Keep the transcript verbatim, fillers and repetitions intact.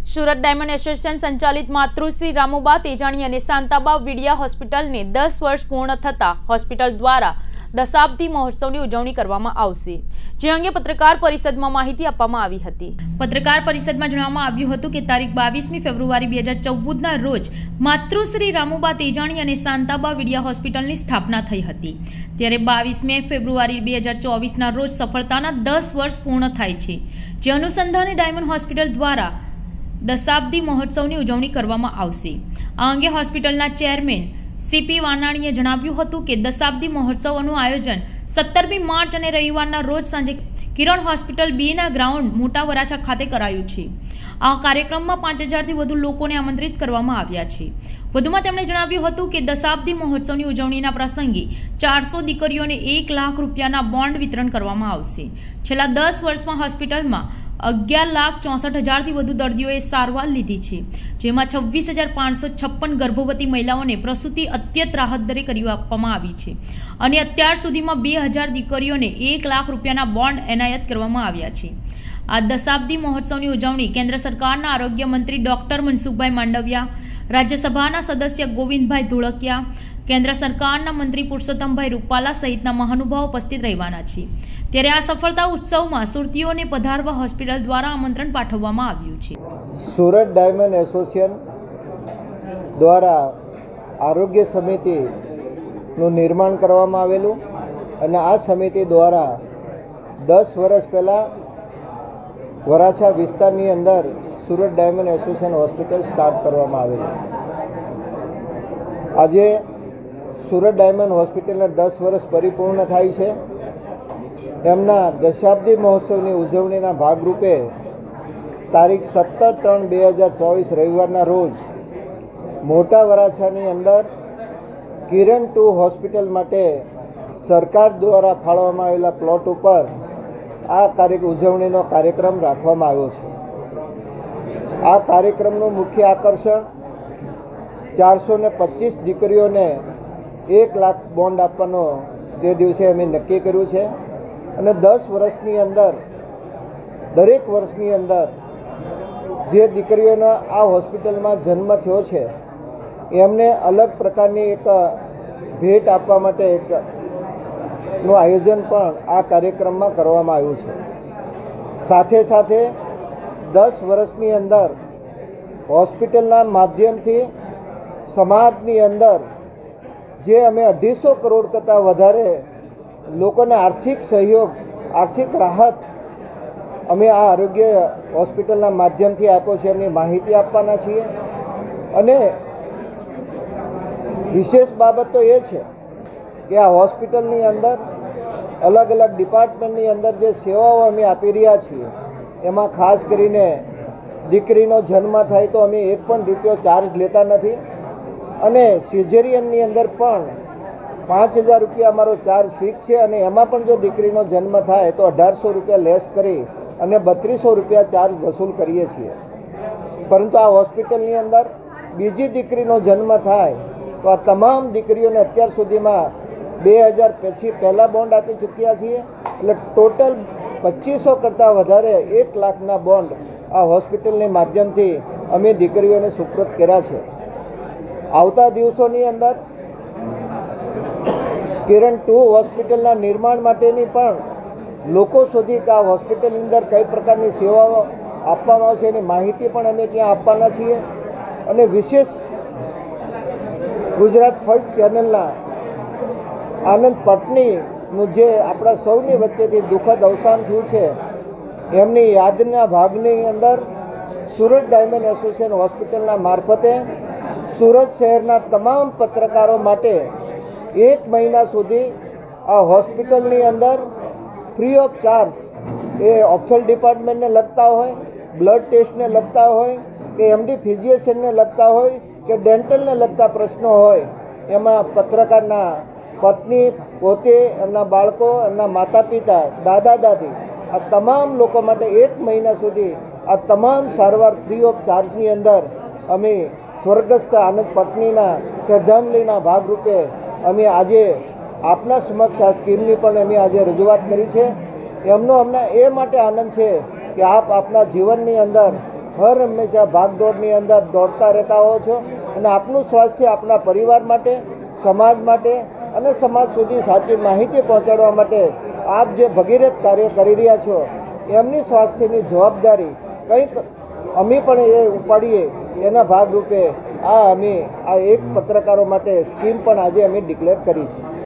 Surat diamond association સંચાલિત માતૃશ્રી રામુબા તેજાણી અને શાંતાબા વિડિયા હોસ્પિટલને દસ વર્ષ પૂર્ણ થતા હોસ્પિટલ દ્વારા દશાબ્દી મહોત્સવની ઉજવણી કરવામાં આવશે, જે અંગે પત્રકાર પરિષદમાં માહિતી આપવામાં આવી હતી। પત્રકાર પરિષદમાં જણાવવામાં આવ્યું હતું કે તારીખ બાવીસમી ફેબ્રુઆરી બે હજાર ચૌદના રોજ માતૃશ્રી રામુબા તેજાણી અને શાંતાબા વિડિયા હોસ્પિટલની સ્થાપના થઈ હતી। ત્યારે બાવીસમી ફેબ્રુઆરી બે હજાર ચોવીસના રોજ સફળતાના દસ વર્ષ પૂર્ણ થાય છે, જે અનુસંધાને ડાયમંડ હોસ્પિટલ દ્વારા દશાબ્દી મહોત્સવની ઉજવણી કરવામાં આવશે। આ અંગે હોસ્પિટલના ચેરમેન સીપી વાનાણીએ જણાવ્યું હતું કે દશાબ્દી મહોત્સવનું આયોજન સત્તરમી માર્ચ અને રવિવારના રોજ સાંજે કિરણ હોસ્પિટલ બી ના ગ્રાઉન્ડ મોટા વરાછા ખાતે કરાયું છે। આ કાર્યક્રમમાં પાંચ હજારથી વધુ લોકોને આમંત્રિત કરવામાં આવ્યા છે। વધુમાં તેમણે જણાવ્યું હતું કે દશાબ્દી મહોત્સવની ઉજવણીના પ્રસંગે ચારસો દીકરીઓને એક લાખ રૂપિયાના બોન્ડ વિતરણ કરવામાં આવશે। છેલ્લા દસ વર્ષમાં હોસ્પિટલમાં અગિયાર લાખ ચોસઠ હજારથી વધુ દર્દીઓએ સારવાર લીધી છે, જેમાં છવ્વીસ હજાર પાંચસો છપ્પન ગર્ભવતી મહિલાઓને પ્રસૂતિ અત્યંત રાહત દરે કરી આપવામાં આવી છે અને અત્યાર સુધીમાં બે હજાર દીકરીઓને એક લાખ રૂપિયાના બોન્ડ એનાયત કરવામાં આવ્યા છે। આ દશાબ્દી મહોત્સવની ઉજવણી કેન્દ્ર સરકારના આરોગ્ય મંત્રી ડોક્ટર મનસુખભાઈ માંડવિયા, રાજ્યસભાના સદસ્ય ગોવિંદભાઈ ધોળકિયા, કેન્દ્ર સરકારના મંત્રી પુરુષોત્તમભાઈ રૂપાલા સહિતના મહાનુભાવો ઉપસ્થિત રહેવાના છે। ત્યારે આ સફળતા ઉત્સવમાં સુરતીઓને પધારવા હોસ્પિટલ દ્વારા આમંત્રણ પાઠવવામાં આવ્યું છે। સુરત ડાયમંડ એસોસિએશન દ્વારા આરોગ્ય સમિતિનું નિર્માણ કરવામાં આવેલું અને આ સમિતિ દ્વારા દસ વર્ષ પહેલાં વરાછા વિસ્તારની અંદર Surat diamond association hospital start કરવામાં આવેલું। આજે સુરત ડાયમંડ હોસ્પિટલના દસ વર્ષ પરિપૂર્ણ થાય છે। એમના દશાબ્દી મહોત્સવની ઉજવણીના ભાગરૂપે તારીખ સત્તર ત્રણ બે હજાર ચોવીસ રવિવારના રોજ મોટા વરાછાની અંદર કિરણ ટુ હોસ્પિટલ માટે સરકાર દ્વારા ફાળવવામાં આવેલા પ્લોટ ઉપર આ કાર્ય ઉજવણીનો કાર્યક્રમ રાખવામાં આવ્યો છે। આ કાર્યક્રમનું મુખ્ય આકર્ષણ ચારસો ને પચીસ દીકરીઓને એક લાખ બોન્ડ આપવાનો તે દિવસે અમે નક્કી કર્યું છે અને દસ વર્ષની અંદર દરેક વર્ષની અંદર જે દીકરીઓનો આ હોસ્પિટલમાં જન્મ થયો છે એમને અલગ પ્રકારની એક ભેટ આપવા માટે એક નું આયોજન પણ આ કાર્યક્રમમાં કરવામાં આવ્યું છે। સાથે સાથે દસ વર્ષની અંદર હોસ્પિટલના માધ્યમથી સમાજની અંદર જે અમે અઢીસો કરોડ કરતાં વધારે લોકોને આર્થિક સહયોગ, આર્થિક રાહત અમે આ આરોગ્ય હોસ્પિટલના માધ્યમથી આપ્યો છે, એમની માહિતી આપવાના છીએ। અને વિશેષ બાબત તો એ છે કે આ હોસ્પિટલની અંદર અલગ અલગ ડિપાર્ટમેન્ટની અંદર જે સેવાઓ અમે આપી રહ્યા છીએ એમાં ખાસ કરીને દીકરીનો જન્મ થાય તો અમે એક પણ રૂપિયો ચાર્જ લેતા નથી અને સિઝેરિયનની અંદર પણ પાંચ હજાર રૂપિયા અમારો ચાર્જ ફિક્સ છે અને એમાં પણ જો દીકરીનો જન્મ થાય તો અઢારસો રૂપિયા લેસ કરી અને બત્રીસો રૂપિયા ચાર્જ વસૂલ કરીએ છીએ। પરંતુ આ હોસ્પિટલની અંદર બીજી દીકરીનો જન્મ થાય તો આ તમામ દીકરીઓને અત્યાર સુધીમાં બે હજાર પછી પહેલાં બોન્ડ આપી ચૂક્યા છીએ, એટલે ટોટલ પચીસો કરતાં વધારે એક લાખના બોન્ડ આ હોસ્પિટલની માધ્યમથી અમે દીકરીઓને સુપ્રત કર્યા છે। આવતા દિવસોની અંદર કિરણ ટુ હોસ્પિટલના નિર્માણ માટેની પણ લોકો સુધી કે આ હોસ્પિટલની અંદર કઈ પ્રકારની સેવાઓ આપવામાં આવશે એની માહિતી પણ અમે ત્યાં આપવાના છીએ। અને વિશેષ ગુજરાત ફર્સ્ટ ચેનલના આનંદ પટનીનું જે આપણા સૌની વચ્ચેથી દુઃખદ અવસાન થયું છે એમની યાદના ભાગની અંદર સુરત ડાયમંડ એસોસિએશન હોસ્પિટલના મારફતે સુરત શહેરના તમામ પત્રકારો માટે એક મહિના સુધી આ હોસ્પિટલની અંદર ફ્રી ઓફ ચાર્જ એ ઓપ્થોલ ડિપાર્ટમેન્ટને લગતા હોય, બ્લડ ટેસ્ટને લગતા હોય કે એમડી ફિઝિશિયનને લગતા હોય કે ડેન્ટલને લગતા પ્રશ્નો હોય, એમાં પત્રકારના પત્ની, પોતે, એમના બાળકો, એમના માતા પિતા, દાદા દાદી આ તમામ લોકો માટે એક મહિના સુધી આ તમામ સારવાર ફ્રી ઓફ ચાર્જની અંદર અમે સ્વર્ગસ્થ આનંદ પટનીના શ્રદ્ધાંજલિના ભાગરૂપે અમે આજે આપના સમક્ષ આ સ્કીમની પણ અમે આજે રજૂઆત કરી છે। એમનો અમને એ માટે આનંદ છે કે આપ આપના જીવનની અંદર હર હંમેશા ભાગદોડની અંદર દોડતા રહેતા હો છો અને આપનું સ્વાસ્થ્ય આપના પરિવાર માટે, સમાજ માટે અને સમાજ સુધી સાચી માહિતી પહોંચાડવા માટે આપ જે ભગીરથ કાર્ય કરી રહ્યા છો એમની સ્વાસ્થ્યની જવાબદારી કંઈક અમે પણ એ ઉપાડીએ એના ભાગરૂપે આ અમે આ એક પત્રકારો માટે સ્કીમ પણ આજે અમે ડિક્લેર કરી છે.